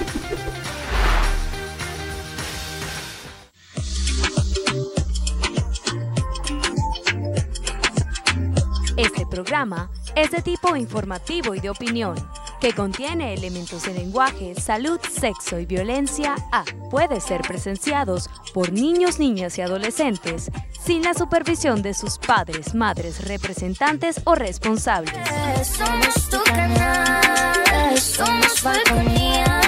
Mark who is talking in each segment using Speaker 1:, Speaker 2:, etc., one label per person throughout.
Speaker 1: Este programa es de tipo informativo y de opinión, que contiene elementos de lenguaje, salud, sexo y violencia puede ser presenciados por niños, niñas y adolescentes sin la supervisión de sus padres, madres, representantes o responsables.
Speaker 2: Somos tu canal, somos Falconía.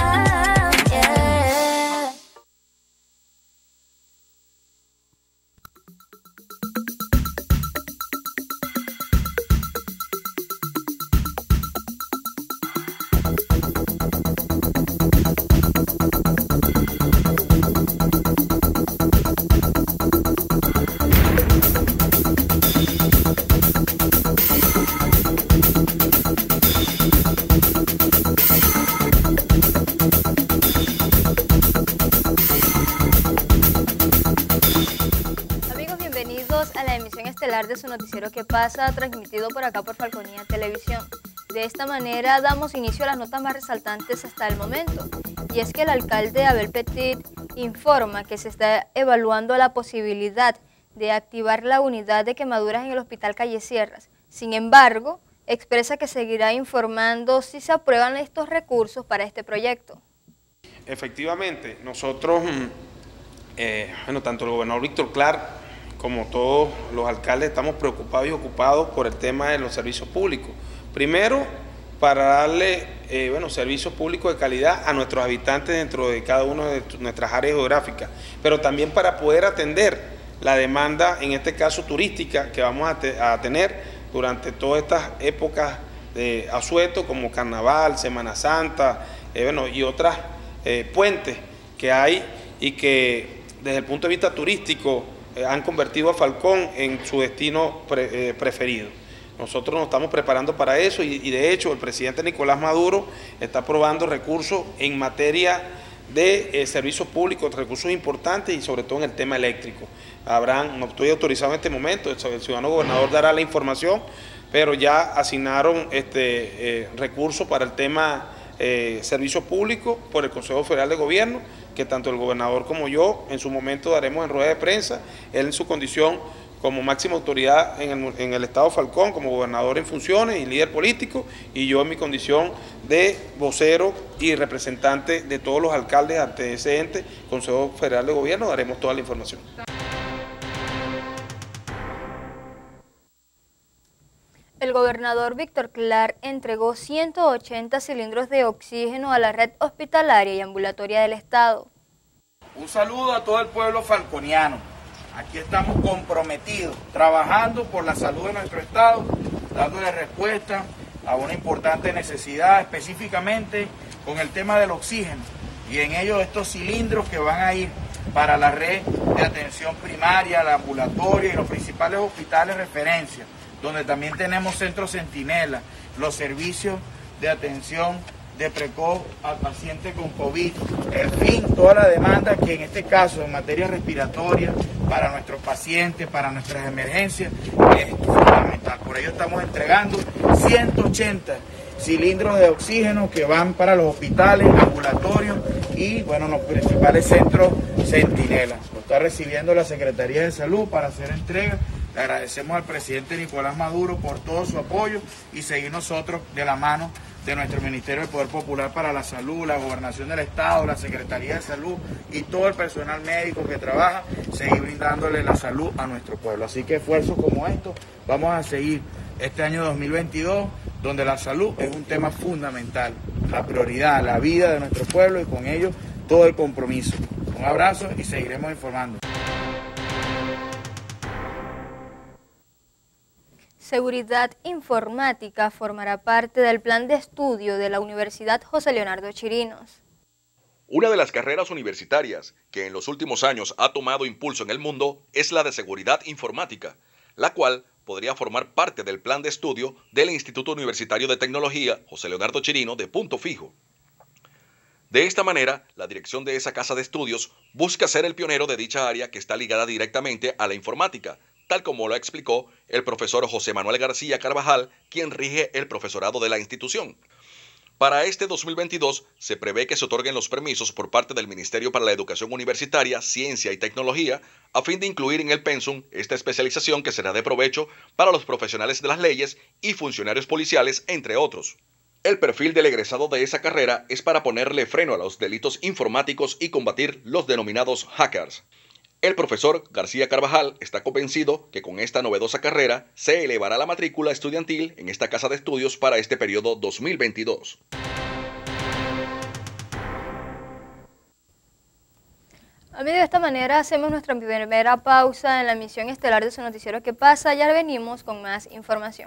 Speaker 3: De su noticiero ¿Qué pasa?, transmitido por acá por Falconía Televisión. De esta manera damos inicio a las notas más resaltantes hasta el momento, y es que el alcalde Abel Petit informa que se está evaluando la posibilidad de activar la unidad de quemaduras en el Hospital Calle Sierras. Sin embargo, expresa que seguirá informando si se aprueban estos recursos para este proyecto.
Speaker 4: Efectivamente, nosotros, tanto el gobernador Víctor Clark como todos los alcaldes estamos preocupados y ocupados por el tema de los servicios públicos. Primero, para darle servicios públicos de calidad a nuestros habitantes dentro de cada una de nuestras áreas geográficas, pero también para poder atender la demanda, en este caso turística, que vamos a tener durante todas estas épocas de asueto, como Carnaval, Semana Santa, y otras puentes que hay y que desde el punto de vista turístico han convertido a Falcón en su destino preferido. Nosotros nos estamos preparando para eso y de hecho el presidente Nicolás Maduro está aprobando recursos en materia de servicios públicos, recursos importantes y sobre todo en el tema eléctrico. No estoy autorizado en este momento, el ciudadano gobernador dará la información, pero ya asignaron recursos para el tema servicios públicos por el Consejo Federal de Gobierno, que tanto el gobernador como yo en su momento daremos en rueda de prensa, él en su condición como máxima autoridad en el estado Falcón, como gobernador en funciones y líder político, y yo en mi condición de vocero y representante de todos los alcaldes ante ese ente, Consejo Federal de Gobierno, daremos toda la información.
Speaker 3: El gobernador Víctor Clark entregó 180 cilindros de oxígeno a la red hospitalaria y ambulatoria del estado.
Speaker 5: Un saludo a todo el pueblo falconiano. Aquí estamos comprometidos, trabajando por la salud de nuestro estado, dándole respuesta a una importante necesidad, específicamente con el tema del oxígeno. Y en ello estos cilindros que van a ir para la red de atención primaria, la ambulatoria y los principales hospitales de referencia, donde también tenemos centros centinela, los servicios de atención de precoz al paciente con COVID, en fin, toda la demanda que en este caso en materia respiratoria para nuestros pacientes, para nuestras emergencias, es fundamental. Por ello estamos entregando 180 cilindros de oxígeno que van para los hospitales, ambulatorios y los principales centros centinela. Lo está recibiendo la Secretaría de Salud para hacer entrega. Le agradecemos al presidente Nicolás Maduro por todo su apoyo y seguir nosotros de la mano de nuestro Ministerio del Poder Popular para la Salud, la Gobernación del Estado, la Secretaría de Salud y todo el personal médico que trabaja, seguir brindándole la salud a nuestro pueblo. Así que esfuerzos como estos vamos a seguir este año 2022, donde la salud es un tema fundamental, la prioridad, la vida de nuestro pueblo y con ello todo el compromiso. Un abrazo y seguiremos informando.
Speaker 3: Seguridad informática formará parte del plan de estudio de la Universidad José Leonardo Chirinos.
Speaker 6: Una de las carreras universitarias que en los últimos años ha tomado impulso en el mundo es la de seguridad informática, la cual podría formar parte del plan de estudio del Instituto Universitario de Tecnología José Leonardo Chirinos de Punto Fijo. De esta manera, la dirección de esa casa de estudios busca ser el pionero de dicha área que está ligada directamente a la informática, tal como lo explicó el profesor José Manuel García Carvajal, quien rige el profesorado de la institución. Para este 2022 se prevé que se otorguen los permisos por parte del Ministerio para la Educación Universitaria, Ciencia y Tecnología a fin de incluir en el pensum esta especialización que será de provecho para los profesionales de las leyes y funcionarios policiales, entre otros. El perfil del egresado de esa carrera es para ponerle freno a los delitos informáticos y combatir los denominados hackers. El profesor García Carvajal está convencido que con esta novedosa carrera se elevará la matrícula estudiantil en esta casa de estudios para este periodo 2022.
Speaker 3: Amigos, de esta manera hacemos nuestra primera pausa en la emisión estelar de su noticiero ¿Qué pasa? Ya venimos con más información.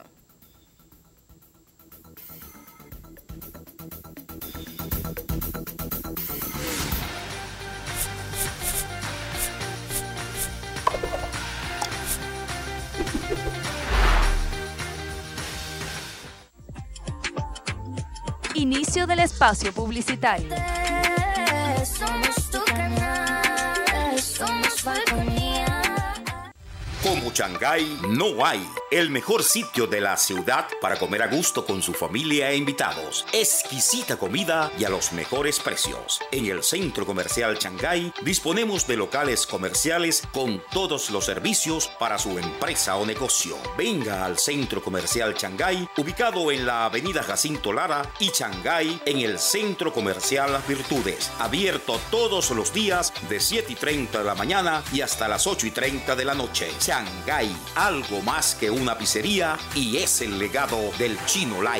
Speaker 1: Inicio del espacio publicitario.
Speaker 2: Somos tu canal, somos Falconía.
Speaker 7: Como Shanghái no hay. El mejor sitio de la ciudad para comer a gusto con su familia e invitados. Exquisita comida y a los mejores precios. En el Centro Comercial Shanghái disponemos de locales comerciales con todos los servicios para su empresa o negocio. Venga al Centro Comercial Shanghái, ubicado en la avenida Jacinto Lara y Shanghái, en el Centro Comercial Las Virtudes. Abierto todos los días de 7:30 de la mañana y hasta las 8:30 de la noche. Shanghái, algo más que una pizzería, y es el legado del Chino Lai.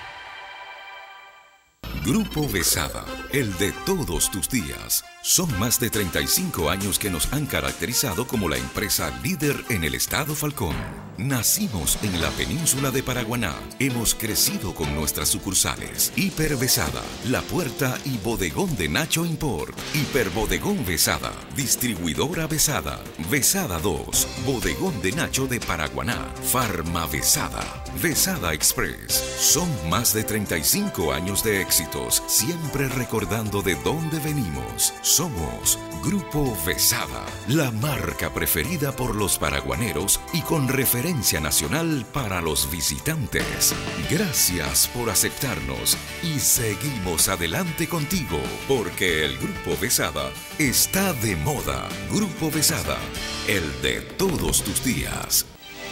Speaker 8: Grupo Besada, el de todos tus días. Son más de 35 años que nos han caracterizado como la empresa líder en el estado Falcón. Nacimos en la península de Paraguaná. Hemos crecido con nuestras sucursales. Hiper Besada, La Puerta y Bodegón de Nacho Import. Hiperbodegón Besada, Distribuidora Besada, Besada 2, Bodegón de Nacho de Paraguaná, Farma Besada, Besada Express. Son más de 35 años de éxitos, siempre recordando de dónde venimos. Somos Grupo Besada, la marca preferida por los paraguaneros y con referencia nacional para los visitantes. Gracias por aceptarnos y seguimos adelante contigo, porque el Grupo Besada está de moda. Grupo Besada, el de todos tus días.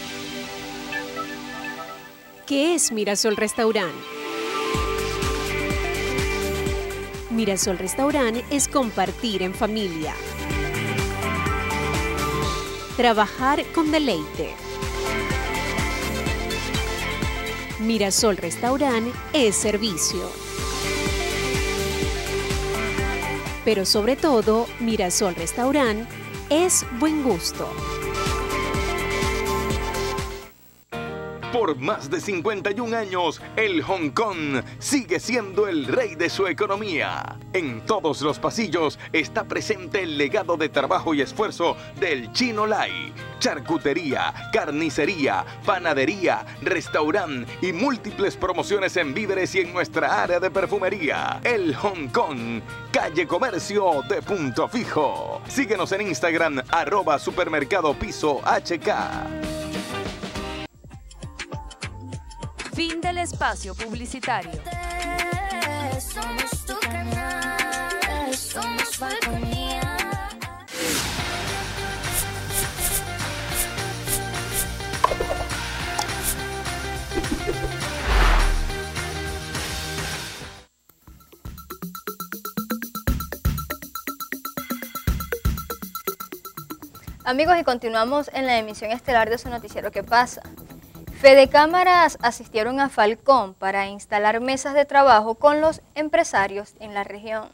Speaker 9: ¿Qué es Mirasol Restaurant? Mirasol Restaurant es compartir en familia. Trabajar con deleite. Mirasol Restaurant es servicio. Pero sobre todo, Mirasol Restaurant es buen gusto.
Speaker 10: Por más de 51 años, el Hong Kong sigue siendo el rey de su economía. En todos los pasillos está presente el legado de trabajo y esfuerzo del Chino Lai. Charcutería, carnicería, panadería, restaurante y múltiples promociones en víveres y en nuestra área de perfumería. El Hong Kong, calle Comercio de Punto Fijo. Síguenos en Instagram, @supermercadopiso.hk.
Speaker 1: Fin del espacio publicitario.
Speaker 2: Somos tu canal, somos Falconía.
Speaker 3: Amigos, y continuamos en la emisión estelar de su noticiero ¿Qué pasa? Fedecámaras asistieron a Falcón para instalar mesas de trabajo con los empresarios en la región.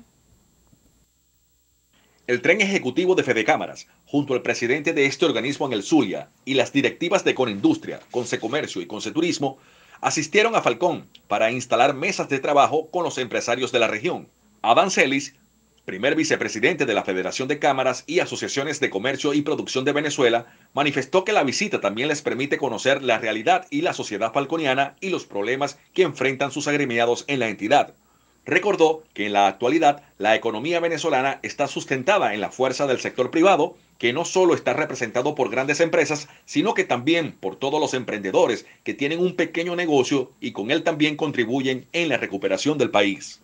Speaker 6: El tren ejecutivo de Fedecámaras, junto al presidente de este organismo en el Zulia y las directivas de Conindustria, Consecomercio y Conceturismo, asistieron a Falcón para instalar mesas de trabajo con los empresarios de la región. Adán Celis, primer vicepresidente de la Federación de Cámaras y Asociaciones de Comercio y Producción de Venezuela, manifestó que la visita también les permite conocer la realidad y la sociedad falconiana y los problemas que enfrentan sus agremiados en la entidad. Recordó que en la actualidad la economía venezolana está sustentada en la fuerza del sector privado, que no solo está representado por grandes empresas, sino que también por todos los emprendedores que tienen un pequeño negocio y con él también contribuyen en la recuperación del país.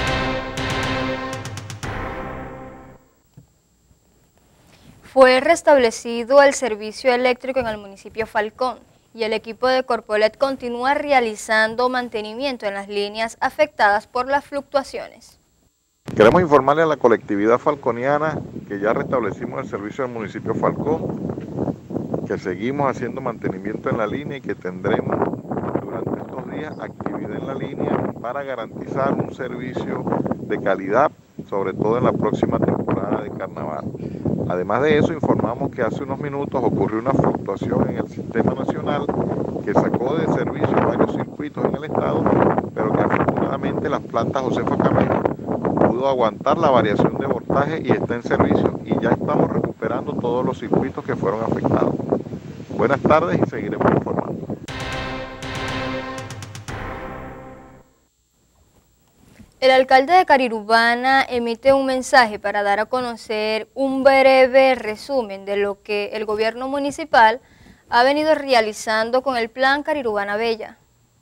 Speaker 3: Fue restablecido el servicio eléctrico en el municipio Falcón y el equipo de Corpolet continúa realizando mantenimiento en las líneas afectadas por las fluctuaciones.
Speaker 11: Queremos informarle a la colectividad falconiana que ya restablecimos el servicio del municipio Falcón, que seguimos haciendo mantenimiento en la línea y que tendremos durante estos días actividad en la línea para garantizar un servicio de calidad, sobre todo en la próxima temporada de carnaval. Además de eso, informamos que hace unos minutos ocurrió una fluctuación en el sistema nacional que sacó de servicio varios circuitos en el estado, pero que afortunadamente las plantas Josefa Camejo pudo aguantar la variación de voltaje y está en servicio y ya estamos recuperando todos los circuitos que fueron afectados. Buenas tardes y seguiremos informando.
Speaker 3: El alcalde de Carirubana emite un mensaje para dar a conocer un breve resumen de lo que el gobierno municipal ha venido realizando con el plan Carirubana Bella.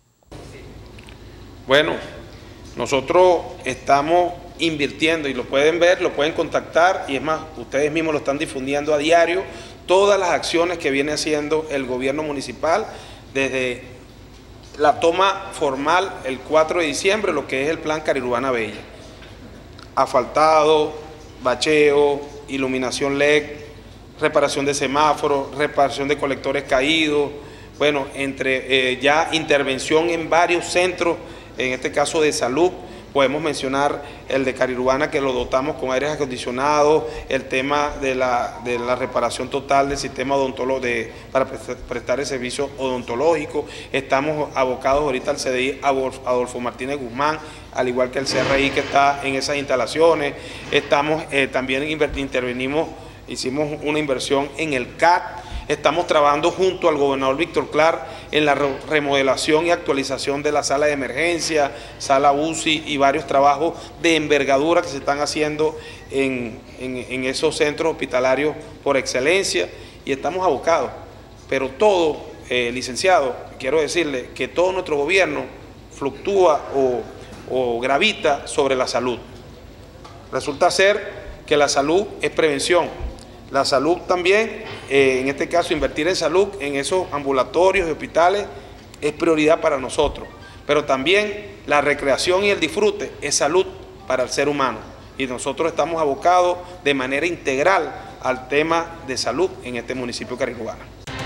Speaker 4: Bueno, nosotros estamos invirtiendo y lo pueden ver, lo pueden contactar y es más, ustedes mismos lo están difundiendo a diario, todas las acciones que viene haciendo el gobierno municipal desde la toma formal el 4 de diciembre, lo que es el plan Carirubana Bella. Asfaltado, bacheo, iluminación LED, reparación de semáforos, reparación de colectores caídos, bueno, entre ya intervención en varios centros, en este caso de salud. Podemos mencionar el de Carirubana, que lo dotamos con aires acondicionados, el tema de la reparación total del sistema odontológico para prestar el servicio odontológico. Estamos abocados ahorita al CDI Adolfo Martínez Guzmán, al igual que el CRI que está en esas instalaciones. Estamos también intervenimos, hicimos una inversión en el CAT. Estamos trabajando junto al gobernador Víctor Clark en la remodelación y actualización de la sala de emergencia, sala UCI y varios trabajos de envergadura que se están haciendo en esos centros hospitalarios por excelencia y estamos abocados. Pero todo, licenciado, quiero decirle que todo nuestro gobierno fluctúa o gravita sobre la salud. Resulta ser que la salud es prevención. La salud también, en este caso invertir en salud, en esos ambulatorios y hospitales, es prioridad para nosotros. Pero también la recreación y el disfrute es salud para el ser humano. Y nosotros estamos abocados de manera integral al tema de salud en este municipio Carirubana.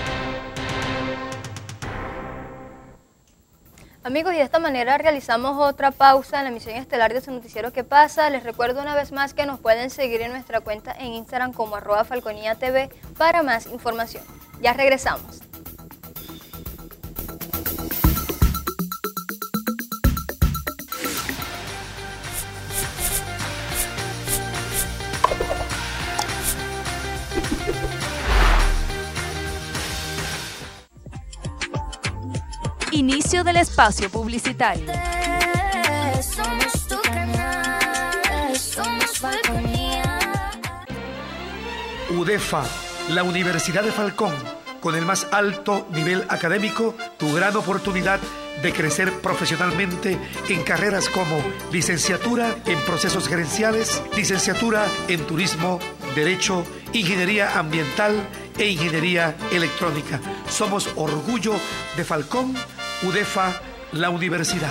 Speaker 3: Amigos, y de esta manera realizamos otra pausa en la emisión estelar de su noticiero ¿Qué pasa? Les recuerdo una vez más que nos pueden seguir en nuestra cuenta en Instagram como @FalconiaTV para más información. Ya regresamos.
Speaker 1: Inicio del espacio publicitario.
Speaker 2: Somos tu canal, somos Falconía.
Speaker 12: UDEFA, la Universidad de Falcón, con el más alto nivel académico, tu gran oportunidad de crecer profesionalmente en carreras como licenciatura en procesos gerenciales, licenciatura en turismo, derecho, ingeniería ambiental e ingeniería electrónica. Somos orgullo de Falcón. UDEFA, la universidad.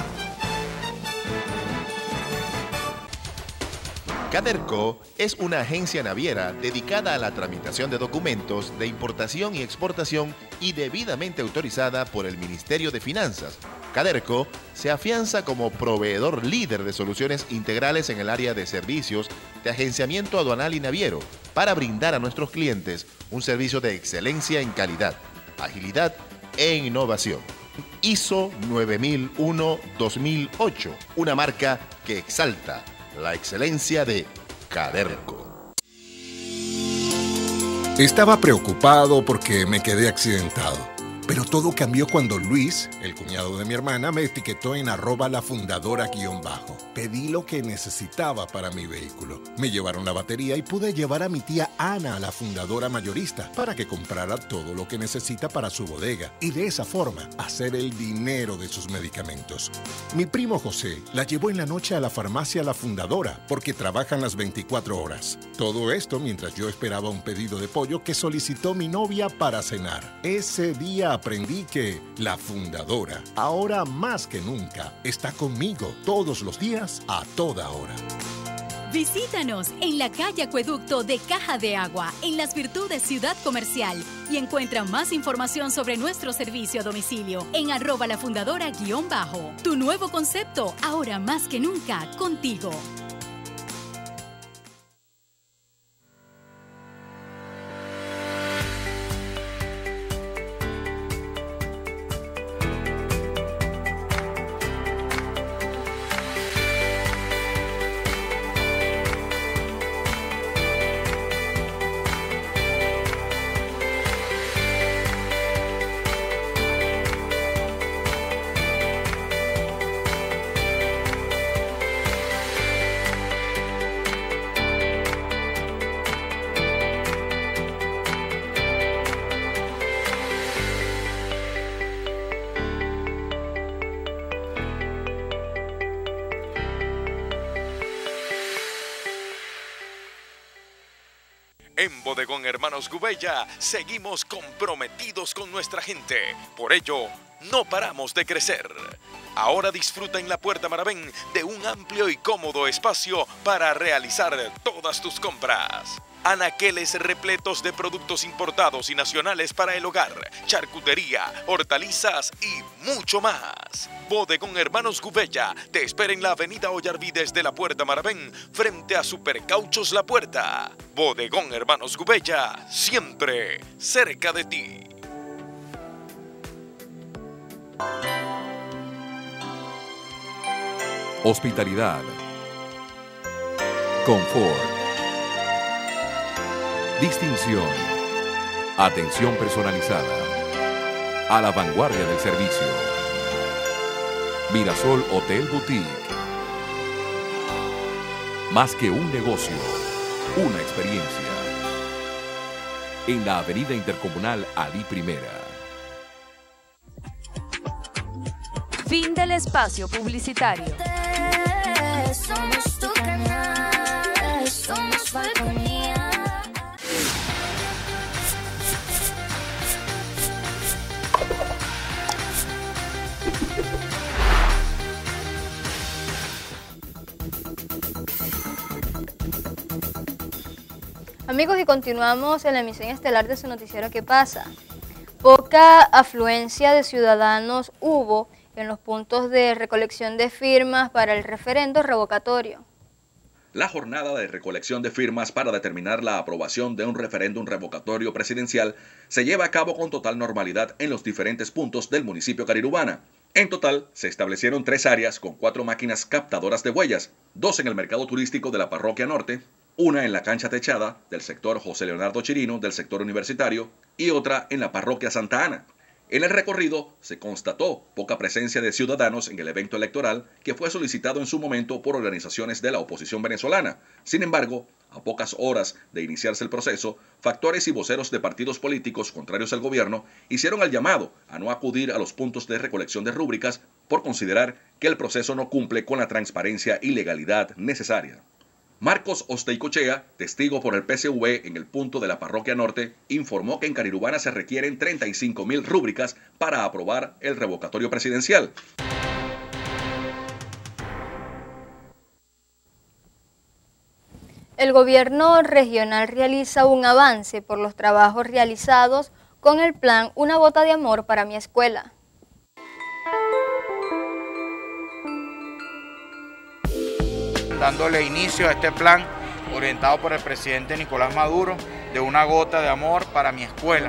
Speaker 13: Caderco es una agencia naviera dedicada a la tramitación de documentos de importación y exportación y debidamente autorizada por el Ministerio de Finanzas. Caderco se afianza como proveedor líder de soluciones integrales en el área de servicios de agenciamiento aduanal y naviero para brindar a nuestros clientes un servicio de excelencia en calidad, agilidad e innovación. ISO 9001-2008, una marca que exalta la excelencia de Caderco.
Speaker 14: Estaba preocupado porque me quedé accidentado. Pero todo cambió cuando Luis, el cuñado de mi hermana, me etiquetó en @lafundadora_. Pedí lo que necesitaba para mi vehículo. Me llevaron la batería y pude llevar a mi tía Ana a la fundadora mayorista para que comprara todo lo que necesita para su bodega y de esa forma hacer el dinero de sus medicamentos. Mi primo José la llevó en la noche a la farmacia La Fundadora porque trabajan las 24 horas. Todo esto mientras yo esperaba un pedido de pollo que solicitó mi novia para cenar. Ese día aprendí que La Fundadora, ahora más que nunca, está conmigo todos los días a toda hora.
Speaker 15: Visítanos en la calle Acueducto de Caja de Agua, en Las Virtudes Ciudad Comercial, y encuentra más información sobre nuestro servicio a domicilio en @lafundadora_. Tu nuevo concepto, ahora más que nunca, contigo.
Speaker 16: En Bodegón Hermanos Gubella seguimos comprometidos con nuestra gente. Por ello, no paramos de crecer. Ahora disfruta en la Puerta Maravén de un amplio y cómodo espacio para realizar todas tus compras. Anaqueles repletos de productos importados y nacionales para el hogar, charcutería, hortalizas y mucho más. Bodegón Hermanos Gubella te espera en la avenida Ollarvides de la Puerta Maravén, frente a Supercauchos La Puerta. Bodegón Hermanos Gubella, siempre cerca de ti.
Speaker 8: Hospitalidad, confort, distinción, atención personalizada, a la vanguardia del servicio. Mirasol Hotel Boutique. Más que un negocio, una experiencia. En la avenida Intercomunal Ali Primera.
Speaker 1: Fin del espacio publicitario.
Speaker 2: Somos tu canal, somos Falconía.
Speaker 3: Amigos, y continuamos en la emisión estelar de su noticiero ¿Qué pasa? Poca afluencia de ciudadanos hubo en los puntos de recolección de firmas para el referendo revocatorio.
Speaker 6: La jornada de recolección de firmas para determinar la aprobación de un referéndum revocatorio presidencial se lleva a cabo con total normalidad en los diferentes puntos del municipio Carirubana. En total, se establecieron 3 áreas con 4 máquinas captadoras de huellas, 2 en el mercado turístico de la Parroquia Norte, una en la cancha techada del sector José Leonardo Chirino del sector universitario y otra en la Parroquia Santa Ana. En el recorrido se constató poca presencia de ciudadanos en el evento electoral que fue solicitado en su momento por organizaciones de la oposición venezolana. Sin embargo, a pocas horas de iniciarse el proceso, factores y voceros de partidos políticos contrarios al gobierno hicieron el llamado a no acudir a los puntos de recolección de rúbricas por considerar que el proceso no cumple con la transparencia y legalidad necesaria. Marcos Osteicochea, testigo por el PCV en el punto de la Parroquia Norte, informó que en Carirubana se requieren 35.000 rúbricas para aprobar el revocatorio presidencial.
Speaker 3: El gobierno regional realiza un avance por los trabajos realizados con el plan Una Gota de Amor para mi Escuela.
Speaker 5: Dándole inicio a este plan orientado por el presidente Nicolás Maduro de Una Gota de Amor para mi Escuela.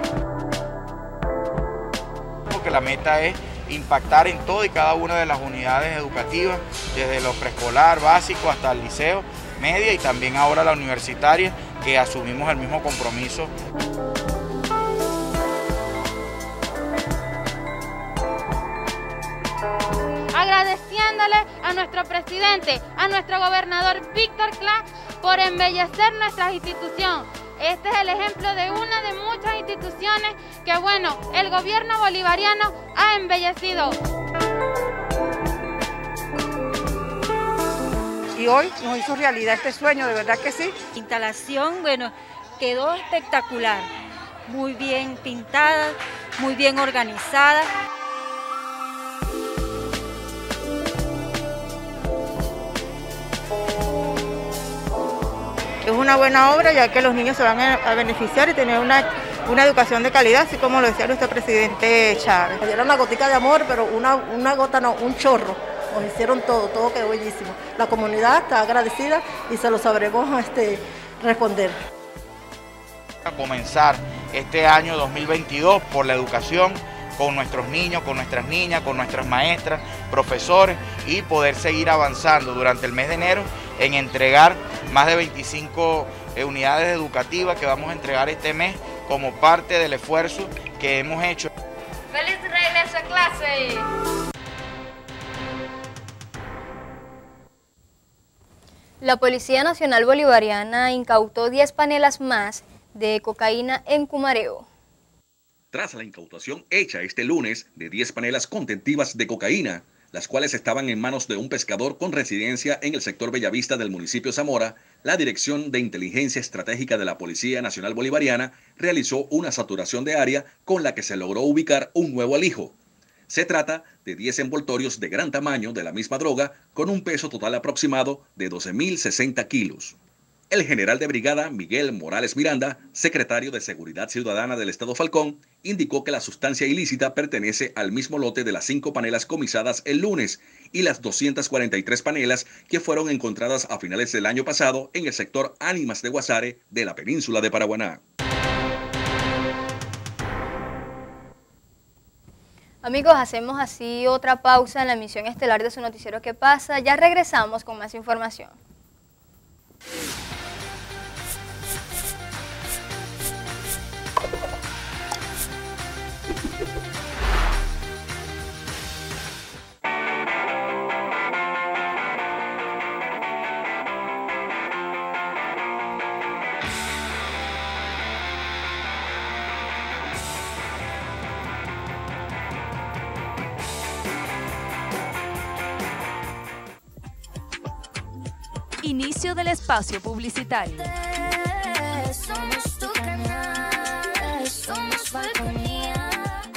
Speaker 5: Porque la meta es impactar en todo y cada una de las unidades educativas, desde lo preescolar, básico hasta el liceo, media y también ahora la universitaria, que asumimos el mismo compromiso.
Speaker 17: agradeciéndole a nuestro presidente, a nuestro gobernador Víctor Clark por embellecer nuestra institución. Este es el ejemplo de una de muchas instituciones que, bueno, el gobierno bolivariano ha embellecido.
Speaker 18: Y hoy nos hizo realidad este sueño, de verdad que sí.
Speaker 19: Instalación, bueno, quedó espectacular, muy bien pintada, muy bien organizada.
Speaker 18: Es una buena obra, ya que los niños se van a beneficiar y tener una educación de calidad, así como lo decía nuestro presidente Chávez.
Speaker 20: Era una gotica de amor, pero una gota no, un chorro. Nos hicieron todo quedó bellísimo. La comunidad está agradecida y se lo sabremos responder.
Speaker 5: A comenzar este año 2022 por la educación con nuestros niños, con nuestras niñas, con nuestras maestras, profesores y poder seguir avanzando durante el mes de enero en entregar más de 25 unidades educativas que vamos a entregar este mes como parte del esfuerzo que hemos hecho.
Speaker 17: ¡Feliz regreso a clase!
Speaker 3: La Policía Nacional Bolivariana incautó 10 panelas más de cocaína en Cumareo.
Speaker 6: Tras la incautación hecha este lunes de 10 panelas contentivas de cocaína, las cuales estaban en manos de un pescador con residencia en el sector Bellavista del municipio Zamora, la Dirección de Inteligencia Estratégica de la Policía Nacional Bolivariana realizó una saturación de área con la que se logró ubicar un nuevo alijo. Se trata de 10 envoltorios de gran tamaño de la misma droga con un peso total aproximado de 12.060 kilos. El general de brigada Miguel Morales Miranda, secretario de Seguridad Ciudadana del Estado Falcón, indicó que la sustancia ilícita pertenece al mismo lote de las 5 panelas comisadas el lunes y las 243 panelas que fueron encontradas a finales del año pasado en el sector Ánimas de Guasare de la península de Paraguaná.
Speaker 3: Amigos, hacemos así otra pausa en la emisión estelar de su noticiero ¿Qué pasa? Ya regresamos con más información.
Speaker 1: Inicio del espacio publicitario.
Speaker 2: Somos tu canal, somos Falconía.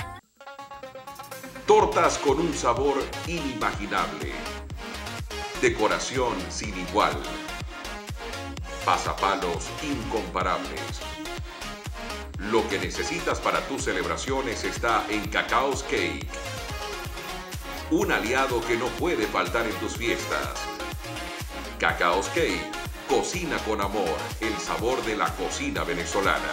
Speaker 8: Tortas con un sabor inimaginable. Decoración sin igual. Pasapalos incomparables. Lo que necesitas para tus celebraciones está en Cacao's Cake. Un aliado que no puede faltar en tus fiestas. Cacao's Cake, cocina con amor, el sabor de la cocina venezolana.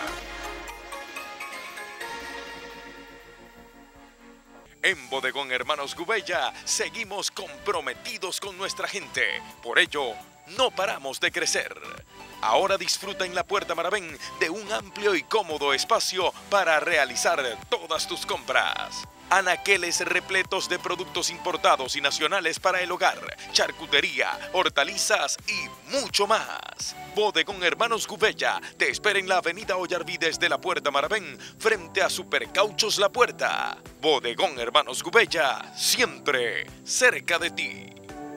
Speaker 16: En Bodegón Hermanos Gubella seguimos comprometidos con nuestra gente. Por ello, no paramos de crecer. Ahora disfruta en la Puerta Maravén de un amplio y cómodo espacio para realizar todas tus compras. Anaqueles repletos de productos importados y nacionales para el hogar, charcutería, hortalizas y mucho más. Bodegón Hermanos Gubella te espera en la avenida Ollarvides de la Puerta Maravén, frente a Supercauchos La Puerta. Bodegón Hermanos Gubella, siempre cerca de ti.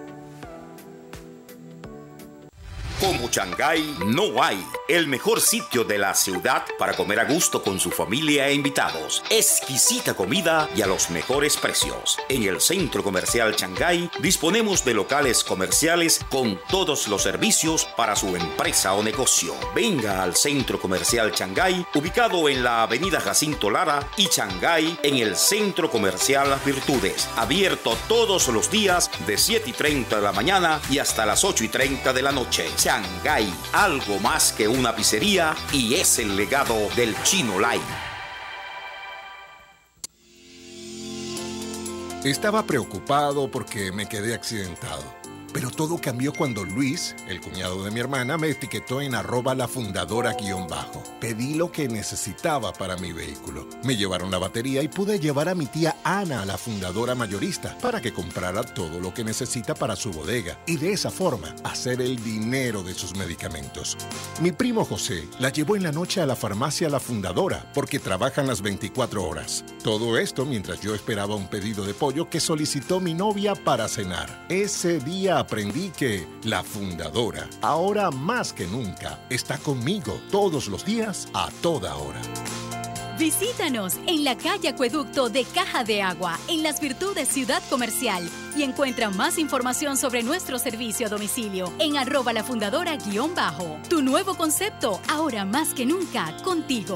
Speaker 7: Como Shanghái no hay. El mejor sitio de la ciudad para comer a gusto con su familia e invitados. Exquisita comida y a los mejores precios. En el Centro Comercial Shanghái disponemos de locales comerciales con todos los servicios para su empresa o negocio. Venga al Centro Comercial Shanghái, ubicado en la avenida Jacinto Lara y Shanghái en el Centro Comercial Las Virtudes. Abierto todos los días de 7:30 de la mañana y hasta las 8:30 de la noche. Shanghái, algo más que una pizzería y es el legado del Chino Lai.
Speaker 14: Estaba preocupado porque me quedé accidentado. Pero todo cambió cuando Luis, el cuñado de mi hermana, me etiquetó en @lafundadora_. Pedí lo que necesitaba para mi vehículo. Me llevaron la batería y pude llevar a mi tía Ana a la fundadora mayorista para que comprara todo lo que necesita para su bodega y de esa forma hacer el dinero de sus medicamentos. Mi primo José la llevó en la noche a la farmacia La Fundadora porque trabajan las 24 horas. Todo esto mientras yo esperaba un pedido de pollo que solicitó mi novia para cenar. Ese día aprendí que La Fundadora, ahora más que nunca, está conmigo todos los días a toda hora.
Speaker 15: Visítanos en la calle Acueducto de Caja de Agua, en Las Virtudes Ciudad Comercial, y encuentra más información sobre nuestro servicio a domicilio en @lafundadora_. Tu nuevo concepto, ahora más que nunca, contigo.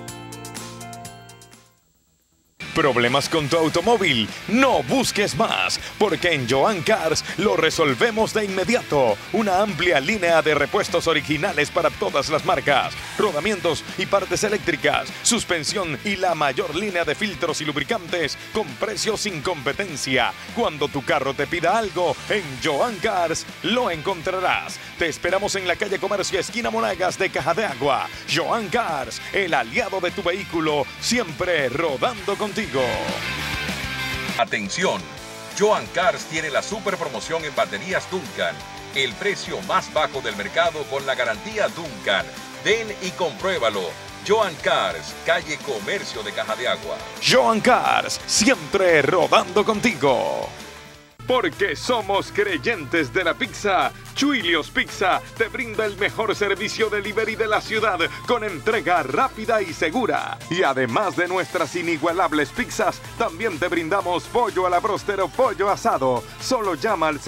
Speaker 16: ¿Problemas con tu automóvil? No busques más, porque en Joan Cars lo resolvemos de inmediato. Una amplia línea de repuestos originales para todas las marcas, rodamientos y partes eléctricas, suspensión y la mayor línea de filtros y lubricantes con precios sin competencia. Cuando tu carro te pida algo, en Joan Cars lo encontrarás. Te esperamos en la calle Comercio, esquina Monagas de Caja de Agua. Joan Cars, el aliado de tu vehículo, siempre rodando contigo.
Speaker 6: Atención, Joan Cars tiene la super promoción en baterías Duncan. El precio más bajo del mercado con la garantía Duncan. Ven y compruébalo. Joan Cars, calle Comercio de Caja de Agua.
Speaker 16: Joan Cars, siempre rodando contigo. Porque somos creyentes de la pizza, Chuilios Pizza te brinda el mejor servicio delivery de la ciudad con entrega rápida y segura. Y además de nuestras inigualables pizzas, también te brindamos pollo a la bróster o pollo asado. Solo llama al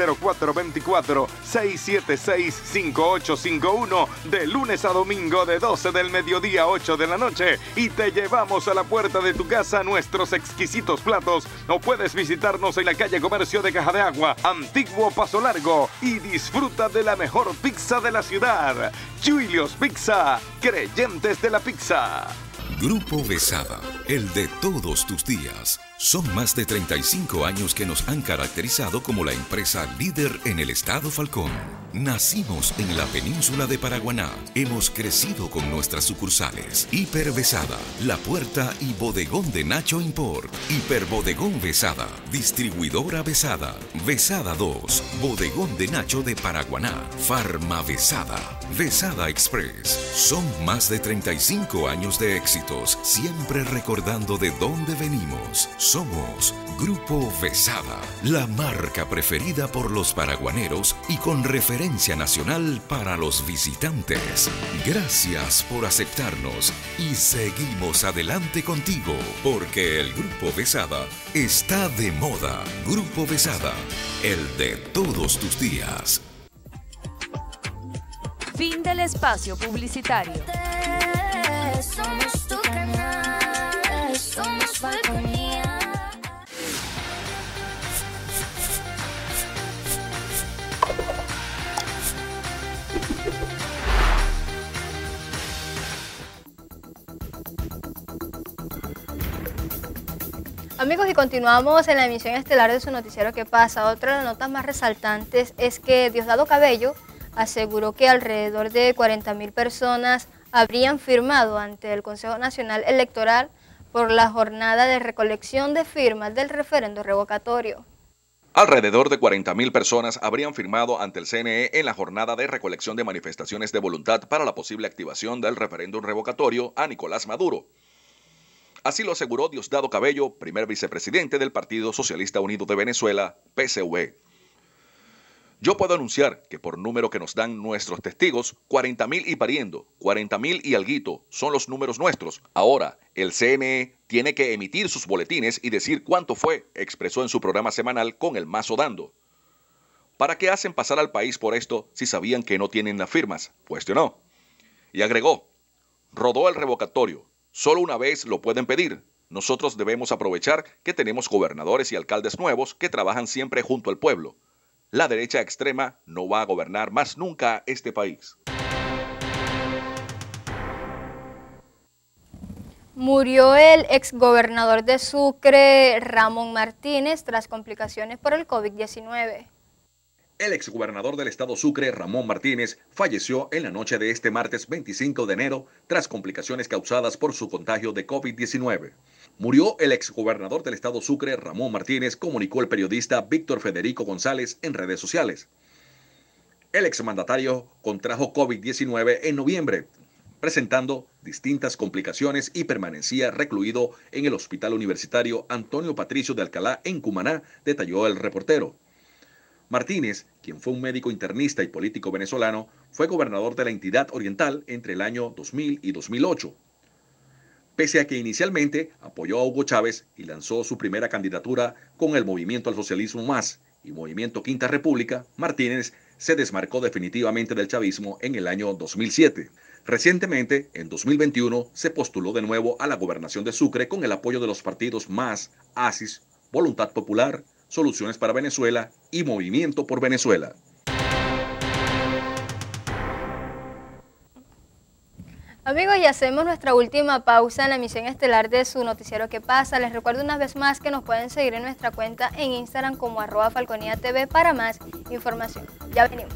Speaker 16: 0424-676-5851 de lunes a domingo de 12 del mediodía a 8 de la noche y te llevamos a la puerta de tu casa nuestros exquisitos platos. O puedes visitarnos en la calle Comercio de Caja de Agua, Antiguo Paso Largo, y disfruta de la mejor pizza de la ciudad. Chuilios Pizza, creyentes de la pizza.
Speaker 8: Grupo Besada, el de todos tus días. Son más de 35 años que nos han caracterizado como la empresa líder en el estado Falcón. Nacimos en la península de Paraguaná. Hemos crecido con nuestras sucursales. Hiper Besada, La Puerta y Bodegón de Nacho Import. Hiper Bodegón Besada, Distribuidora Besada, Besada 2, Bodegón de Nacho de Paraguaná, Farma Besada, Besada Express. Son más de 35 años de éxitos, siempre recordando de dónde venimos. Somos Grupo Besada, la marca preferida por los paraguaneros y con referencia nacional para los visitantes. Gracias por aceptarnos y seguimos adelante contigo, porque el Grupo Besada está de moda. Grupo Besada, el de todos tus días.
Speaker 1: Fin del espacio publicitario.
Speaker 2: Somos tu canal, somos Falconía.
Speaker 3: Amigos, y continuamos en la emisión estelar de su noticiero ¿Qué pasa? Otra de las notas más resaltantes es que Diosdado Cabello aseguró que alrededor de 40.000 personas habrían firmado ante el Consejo Nacional Electoral por la jornada de recolección de firmas del referendo revocatorio.
Speaker 6: Alrededor de 40.000 personas habrían firmado ante el CNE en la jornada de recolección de manifestaciones de voluntad para la posible activación del referéndum revocatorio a Nicolás Maduro. Así lo aseguró Diosdado Cabello, primer vicepresidente del Partido Socialista Unido de Venezuela, PSUV. Yo puedo anunciar que por número que nos dan nuestros testigos, 40.000 y pariendo, 40.000 y alguito son los números nuestros. Ahora, el CNE tiene que emitir sus boletines y decir cuánto fue, expresó en su programa semanal Con el Mazo Dando. ¿Para qué hacen pasar al país por esto si sabían que no tienen las firmas?, cuestionó. Y agregó, rodó el revocatorio. Solo una vez lo pueden pedir. Nosotros debemos aprovechar que tenemos gobernadores y alcaldes nuevos que trabajan siempre junto al pueblo. La derecha extrema no va a gobernar más nunca este país.
Speaker 3: Murió el exgobernador de Sucre, Ramón Martínez, tras complicaciones por el COVID-19.
Speaker 6: El exgobernador del estado Sucre, Ramón Martínez, falleció en la noche de este martes 25 de enero tras complicaciones causadas por su contagio de COVID-19. Murió el exgobernador del estado Sucre, Ramón Martínez, comunicó el periodista Víctor Federico González en redes sociales. El exmandatario contrajo COVID-19 en noviembre, presentando distintas complicaciones y permanecía recluido en el Hospital Universitario Antonio Patricio de Alcalá en Cumaná, detalló el reportero. Martínez, quien fue un médico internista y político venezolano, fue gobernador de la entidad oriental entre el año 2000 y 2008. Pese a que inicialmente apoyó a Hugo Chávez y lanzó su primera candidatura con el Movimiento al Socialismo Más y Movimiento Quinta República, Martínez se desmarcó definitivamente del chavismo en el año 2007. Recientemente, en 2021, se postuló de nuevo a la gobernación de Sucre con el apoyo de los partidos Más, ASIS, Voluntad Popular, Soluciones para Venezuela y Movimiento por Venezuela.
Speaker 3: Amigos, y hacemos nuestra última pausa en la emisión estelar de su noticiero ¿Qué pasa? Les recuerdo una vez más que nos pueden seguir en nuestra cuenta en Instagram como @FalconiaTV para más información. Ya venimos.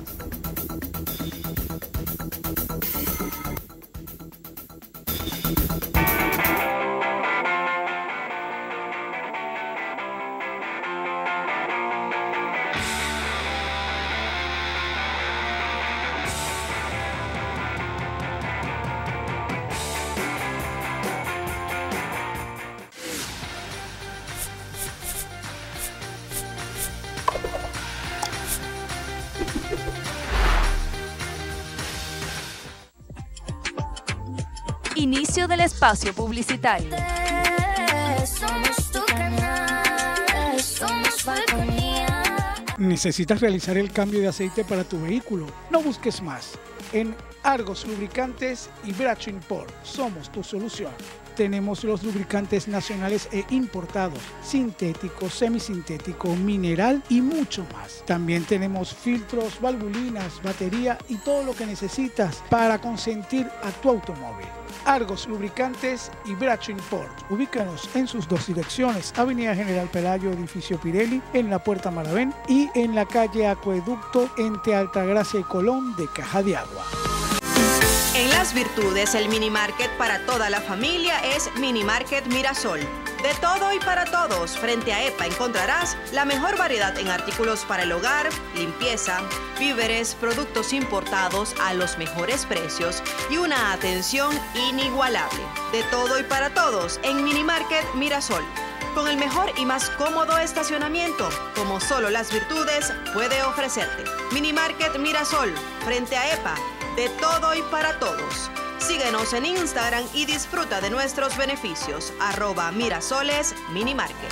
Speaker 1: Inicio del espacio publicitario.
Speaker 2: Somos tu canal, somos Falconía.
Speaker 21: ¿Necesitas realizar el cambio de aceite para tu vehículo? No busques más. En Argos Lubricantes y Bracho Import somos tu solución. Tenemos los lubricantes nacionales e importados, sintético, semisintético, mineral y mucho más. También tenemos filtros, valvulinas, batería y todo lo que necesitas para consentir a tu automóvil. Argos Lubricantes y Bracho Import. Ubícanos en sus dos direcciones, Avenida General Pelayo, Edificio Pirelli, en la Puerta Maravén y en la calle Acueducto entre Altagracia y Colón de Caja de Agua.
Speaker 22: En Las Virtudes, el mini market para toda la familia es Mini Market Mirasol. De todo y para todos, frente a EPA encontrarás la mejor variedad en artículos para el hogar, limpieza, víveres, productos importados a los mejores precios y una atención inigualable. De todo y para todos en Mini Market Mirasol. Con el mejor y más cómodo estacionamiento, como solo Las Virtudes puede ofrecerte. Mini Market Mirasol, frente a EPA. De todo y para todos. Síguenos en Instagram y disfruta de nuestros beneficios. @Mirasoles Minimarket.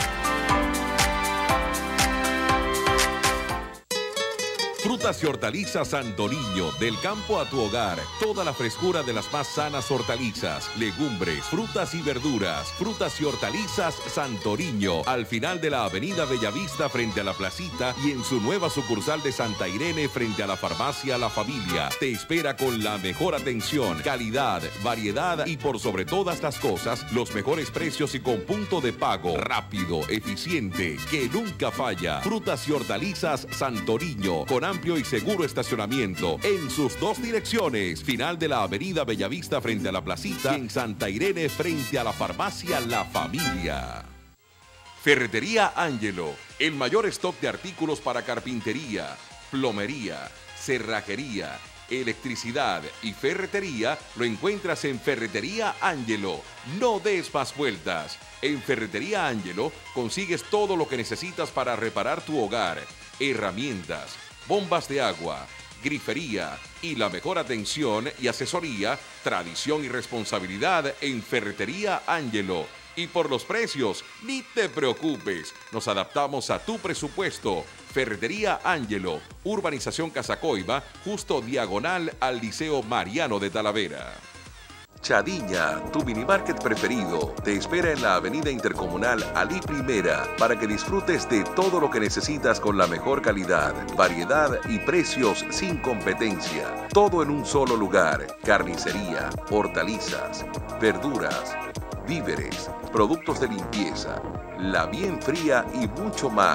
Speaker 23: Frutas y hortalizas Santo Niño, del campo a tu hogar. Toda la frescura de las más sanas hortalizas, legumbres, frutas y verduras. Frutas y hortalizas Santo Niño, al final de la avenida Bellavista frente a la placita y en su nueva sucursal de Santa Irene frente a la farmacia La Familia. Te espera con la mejor atención, calidad, variedad y por sobre todas las cosas, los mejores precios y con punto de pago rápido, eficiente, que nunca falla. Frutas y hortalizas Santo Niño, con amplio y seguro estacionamiento en sus dos direcciones, final de la avenida Bellavista frente a la placita y en Santa Irene frente a la farmacia La Familia. Ferretería Ángelo, el mayor stock de artículos para carpintería, plomería, cerrajería, electricidad y ferretería lo encuentras en Ferretería Ángelo. No des más vueltas. En Ferretería Ángelo consigues todo lo que necesitas para reparar tu hogar, herramientas, bombas de agua, grifería y la mejor atención y asesoría, tradición y responsabilidad en Ferretería Ángelo. Y por los precios, ni te preocupes, nos adaptamos a tu presupuesto. Ferretería Ángelo, Urbanización Casacoiba, justo diagonal al Liceo Mariano de Talavera.
Speaker 6: Chadiña, tu minimarket preferido, te espera en la avenida Intercomunal Alí Primera para que disfrutes de todo lo que necesitas con la mejor calidad, variedad y precios sin competencia. Todo en un solo lugar, carnicería, hortalizas, verduras, víveres, productos de limpieza, la bien fría y mucho más.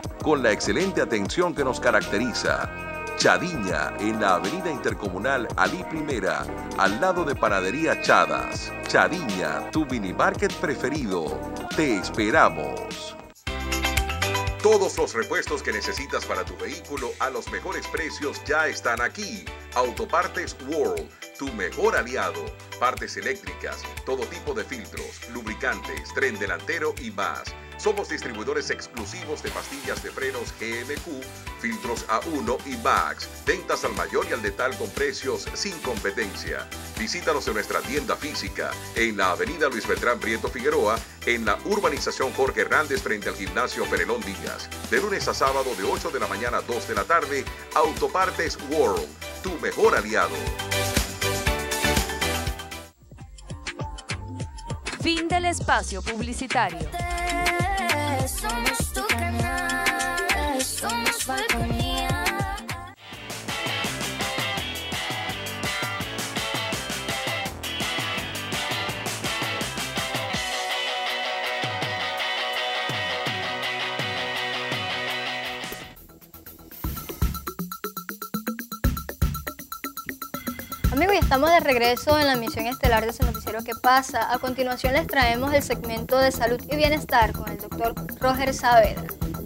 Speaker 23: con la excelente atención que nos caracteriza. Chadiña, en la avenida Intercomunal Alí Primera, al lado de Panadería Chadas. Chadiña, tu mini market preferido. Te esperamos. Todos los repuestos que necesitas para tu vehículo a los mejores precios ya están aquí. Autopartes World, tu mejor aliado. Partes eléctricas, todo tipo de filtros, lubricantes, tren delantero y más. Somos distribuidores exclusivos de pastillas de frenos GMQ, filtros A1 y Max. Ventas al mayor y al detal con precios sin competencia. Visítanos en nuestra tienda física en la avenida Luis Beltrán Prieto Figueroa, en la urbanización Jorge Hernández frente al gimnasio Perelón Díaz. De lunes a sábado de 8 de la mañana a 2 de la tarde, Autopartes World, tu mejor aliado.
Speaker 1: Fin del espacio publicitario.
Speaker 2: Somos tu canal, somos Falconía.
Speaker 3: Amigos, ya estamos de regreso en la emisión estelar de su noticiero ¿Qué pasa? A continuación les traemos el segmento de salud y bienestar con el doctor Roger Saavedra.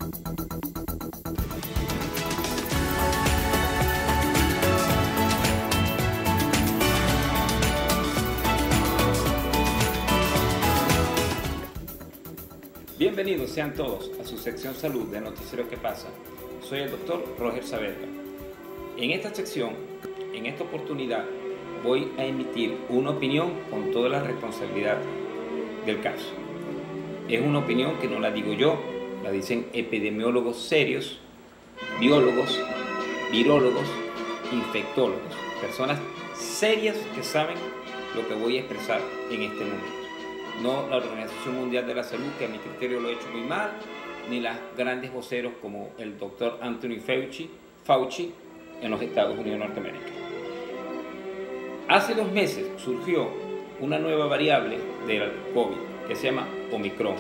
Speaker 9: Bienvenidos sean todos a su sección salud de Noticiero ¿Qué pasa? Soy el doctor Roger Saavedra. En esta sección, en esta oportunidad, voy a emitir una opinión con toda la responsabilidad del caso. Es una opinión que no la digo yo, la dicen epidemiólogos serios, biólogos, virólogos, infectólogos, personas serias que saben lo que voy a expresar en este momento. No la Organización Mundial de la Salud, que a mi criterio lo ha hecho muy mal, ni las grandes voceros como el doctor Anthony Fauci en los Estados Unidos de Norteamérica. Hace 2 meses surgió una nueva variable del COVID que se llama Omicron.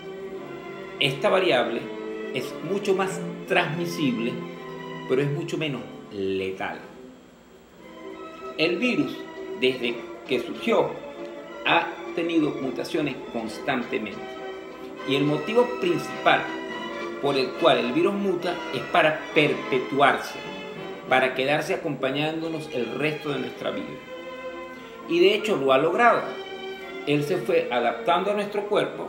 Speaker 9: Esta variable es mucho más transmisible, pero es mucho menos letal. El virus, desde que surgió, ha tenido mutaciones constantemente. Y el motivo principal por el cual el virus muta es para perpetuarse, para quedarse acompañándonos el resto de nuestra vida. Y de hecho lo ha logrado. Él se fue adaptando a nuestro cuerpo,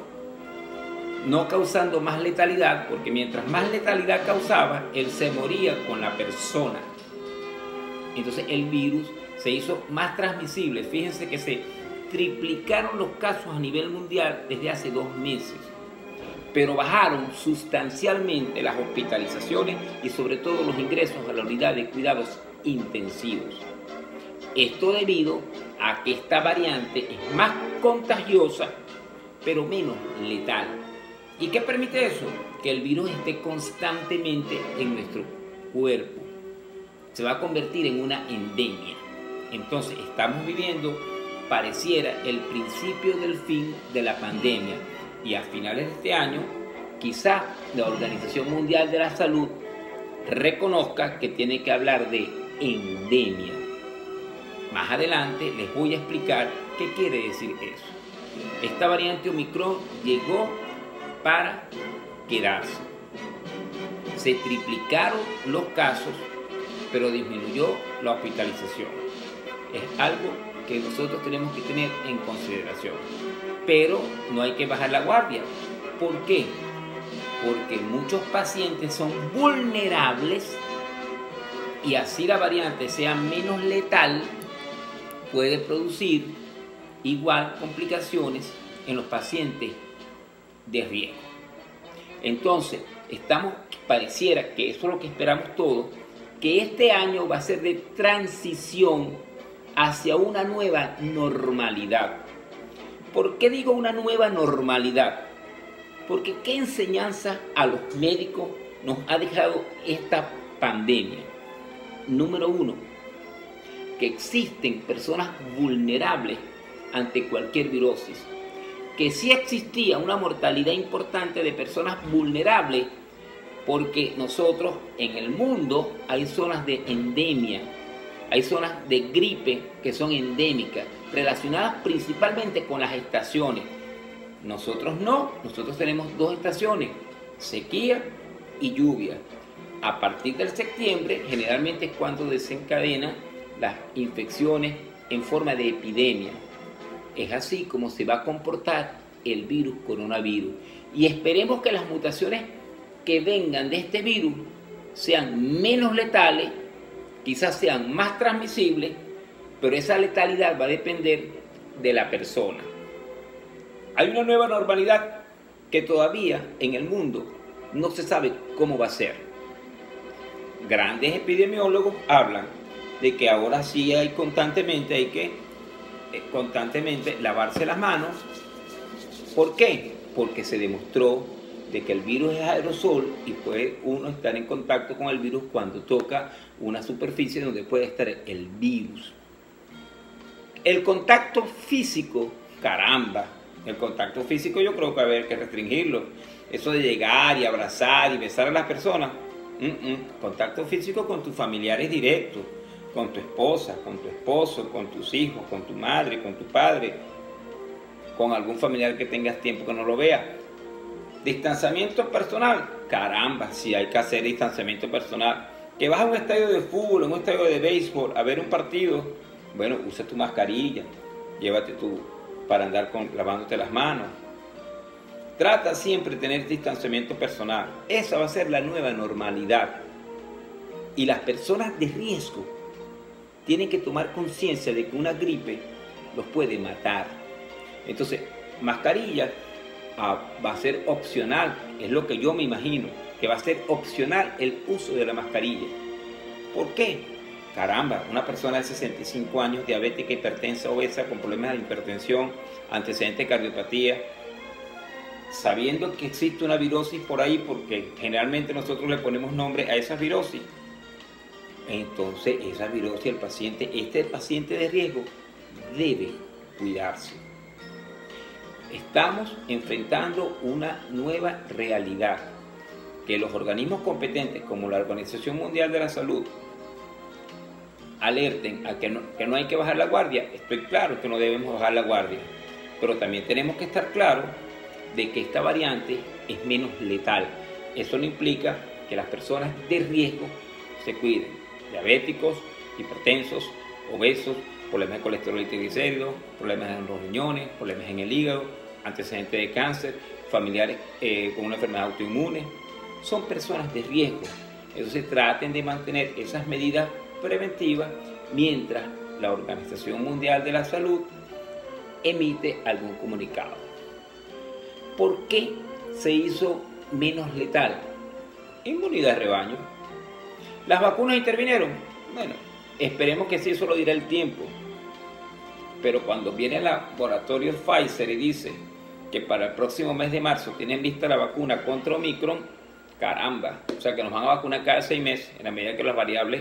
Speaker 9: no causando más letalidad, porque mientras más letalidad causaba, él se moría con la persona. Entonces el virus se hizo más transmisible. Fíjense que se triplicaron los casos a nivel mundial desde hace 2 meses. Pero bajaron sustancialmente las hospitalizaciones y sobre todo los ingresos a la unidad de cuidados intensivos. Esto debido a que esta variante es más contagiosa, pero menos letal. ¿Y qué permite eso? Que el virus esté constantemente en nuestro cuerpo. Se va a convertir en una endemia. Entonces estamos viviendo, pareciera, el principio del fin de la pandemia. Y a finales de este año, quizá la Organización Mundial de la Salud reconozca que tiene que hablar de endemia. Más adelante les voy a explicar qué quiere decir eso. Esta variante Omicron llegó para quedarse. Se triplicaron los casos, pero disminuyó la hospitalización. Es algo que nosotros tenemos que tener en consideración. Pero no hay que bajar la guardia. ¿Por qué? Porque muchos pacientes son vulnerables y así la variante sea menos letal, puede producir igual complicaciones en los pacientes de riesgo. Entonces, pareciera que eso es lo que esperamos todos, que este año va a ser de transición hacia una nueva normalidad. ¿Por qué digo una nueva normalidad? Porque ¿qué enseñanza a los médicos nos ha dejado esta pandemia? Número 1, que existen personas vulnerables ante cualquier virosis. Que sí existía una mortalidad importante de personas vulnerables porque nosotros en el mundo hay zonas de endemia, hay zonas de gripe que son endémicas, relacionadas principalmente con las estaciones. Nosotros no, nosotros tenemos 2 estaciones, sequía y lluvia. A partir del septiembre generalmente es cuando desencadenan las infecciones en forma de epidemia. Es así como se va a comportar el virus coronavirus. Y esperemos que las mutaciones que vengan de este virus sean menos letales, quizás sean más transmisibles, pero esa letalidad va a depender de la persona. Hay una nueva normalidad que todavía en el mundo no se sabe cómo va a ser. Grandes epidemiólogos hablan de que ahora sí hay que constantemente lavarse las manos. ¿Por qué? Porque se demostró de que el virus es aerosol y puede uno estar en contacto con el virus cuando toca una superficie donde puede estar el virus. El contacto físico, caramba, el contacto físico yo creo que va a haber que restringirlo. Eso de llegar y abrazar y besar a las personas, contacto físico con tus familiares directos, con tu esposa, con tu esposo, con tus hijos, con tu madre, con tu padre, con algún familiar que tengas tiempo que no lo vea. Distanciamiento personal, caramba, si hay que hacer distanciamiento personal. Que vas a un estadio de fútbol, un estadio de béisbol, a ver un partido, bueno, usa tu mascarilla, llévate para andar lavándote las manos. Trata siempre de tener distanciamiento personal. Esa va a ser la nueva normalidad. Y las personas de riesgo tienen que tomar conciencia de que una gripe los puede matar. Entonces, mascarilla va a ser opcional, es lo que yo me imagino, que va a ser opcional el uso de la mascarilla. ¿Por qué? Caramba, una persona de 65 años, diabética, hipertensa, obesa, con problemas de hipertensión, antecedentes de cardiopatía, sabiendo que existe una virosis por ahí, porque generalmente nosotros le ponemos nombre a esa virosis, entonces esa virosis, el paciente de riesgo debe cuidarse. Estamos enfrentando una nueva realidad, que los organismos competentes como la Organización Mundial de la Salud alerten a que no hay que bajar la guardia. Estoy claro que no debemos bajar la guardia, pero también tenemos que estar claros de que esta variante es menos letal. Eso no implica que las personas de riesgo se cuiden. Diabéticos, hipertensos, obesos, problemas de colesterol y triglicéridos, problemas en los riñones, problemas en el hígado, antecedentes de cáncer, familiares con una enfermedad autoinmune, son personas de riesgo. Entonces traten de mantener esas medidas preventivas mientras la Organización Mundial de la Salud emite algún comunicado. ¿Por qué se hizo menos letal? Inmunidad de rebaño. ¿Las vacunas intervinieron? Bueno, esperemos que sí, eso lo dirá el tiempo. Pero cuando viene el laboratorio Pfizer y dice que para el próximo mes de marzo tienen lista la vacuna contra Omicron, caramba, o sea que nos van a vacunar cada 6 meses en la medida que las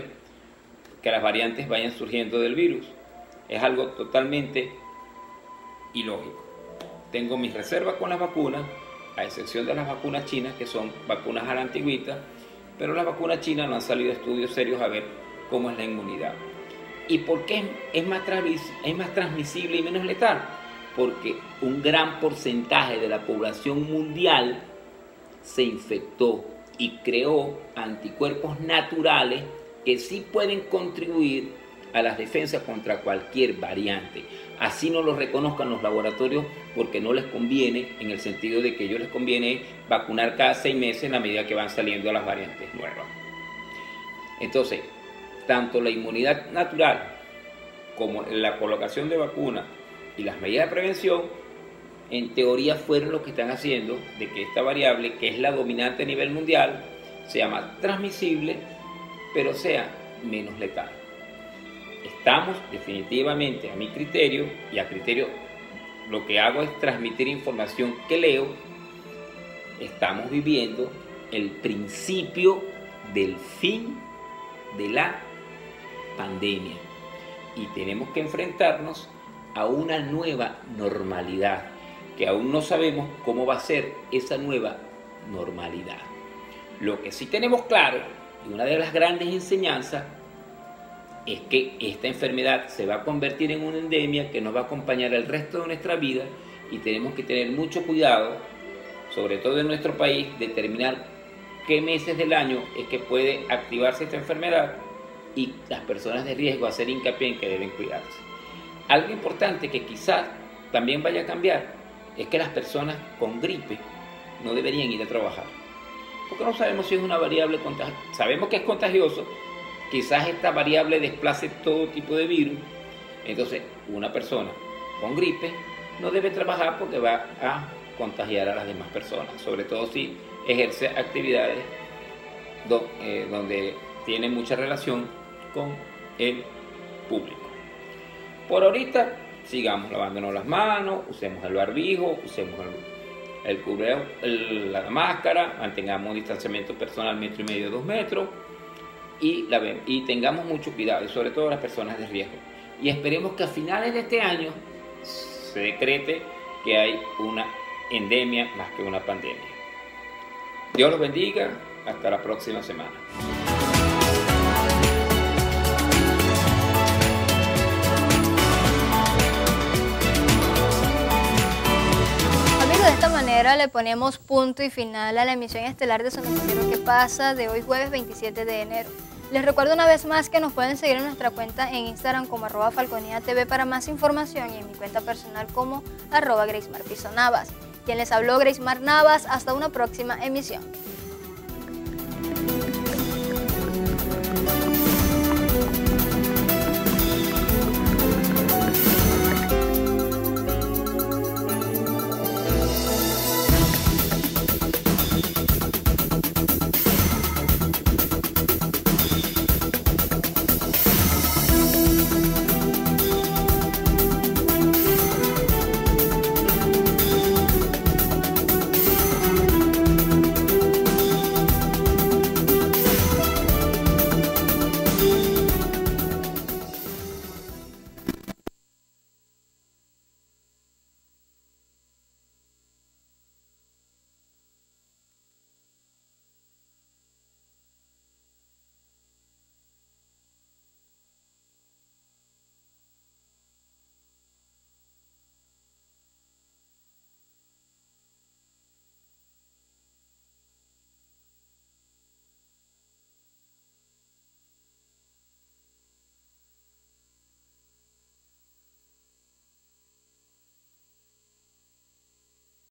Speaker 9: variantes vayan surgiendo del virus. Es algo totalmente ilógico. Tengo mis reservas con las vacunas, a excepción de las vacunas chinas, que son vacunas a la antigüita, pero las vacunas chinas no han salido estudios serios a ver cómo es la inmunidad. ¿Y por qué es más transmisible y menos letal? Porque un gran porcentaje de la población mundial se infectó y creó anticuerpos naturales que sí pueden contribuir a las defensas contra cualquier variante. Así no lo reconozcan los laboratorios porque no les conviene, en el sentido de que a ellos les conviene vacunar cada 6 meses en la medida que van saliendo las variantes nuevas. Entonces, tanto la inmunidad natural como la colocación de vacunas y las medidas de prevención, en teoría fueron lo que están haciendo de que esta variable, que es la dominante a nivel mundial, sea más transmisible, pero sea menos letal. Estamos definitivamente, a mi criterio, y a criterio, lo que hago es transmitir información que leo, estamos viviendo el principio del fin de la pandemia y tenemos que enfrentarnos a una nueva normalidad, que aún no sabemos cómo va a ser esa nueva normalidad. Lo que sí tenemos claro, y una de las grandes enseñanzas, es que esta enfermedad se va a convertir en una endemia que nos va a acompañar el resto de nuestra vida y tenemos que tener mucho cuidado, sobre todo en nuestro país, determinar qué meses del año es que puede activarse esta enfermedad y las personas de riesgo hacer hincapié en que deben cuidarse. Algo importante que quizás también vaya a cambiar es que las personas con gripe no deberían ir a trabajar, porque no sabemos si es una variable contagiosa. Sabemos que es contagioso, quizás esta variable desplace todo tipo de virus, entonces una persona con gripe no debe trabajar porque va a contagiar a las demás personas, sobre todo si ejerce actividades donde tiene mucha relación con el público. Por ahorita, sigamos lavándonos las manos, usemos el barbijo, usemos la máscara, mantengamos un distanciamiento personal 1,5 metros, 2 metros y tengamos mucho cuidado, y sobre todo las personas de riesgo. Y esperemos que a finales de este año se decrete que hay una endemia más que una pandemia. Dios los bendiga, hasta la próxima semana.
Speaker 3: Amigos, de esta manera le ponemos punto y final a la emisión estelar de Su Noticiero ¿Qué pasa?, de hoy jueves 27 de enero. Les recuerdo una vez más que nos pueden seguir en nuestra cuenta en Instagram como @FalconiaTV para más información y en mi cuenta personal como @GraceMarPisoNavas. Quien les habló, Grace Mar Navas. Hasta una próxima emisión.